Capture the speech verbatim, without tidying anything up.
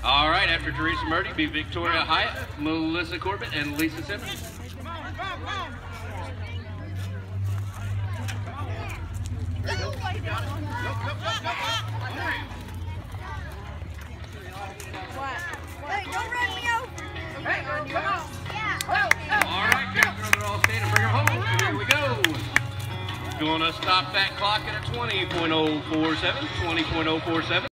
All right, after Teresa Murdy, be Victoria Hyatt, Melissa Corbett, and Lisa Simmons. Hey, don't run me over. Hey, come on. All right, girls, they're all standing. Bring her home. Here we go. Gonna stop that clock at a twenty point oh four seven. twenty point oh four seven.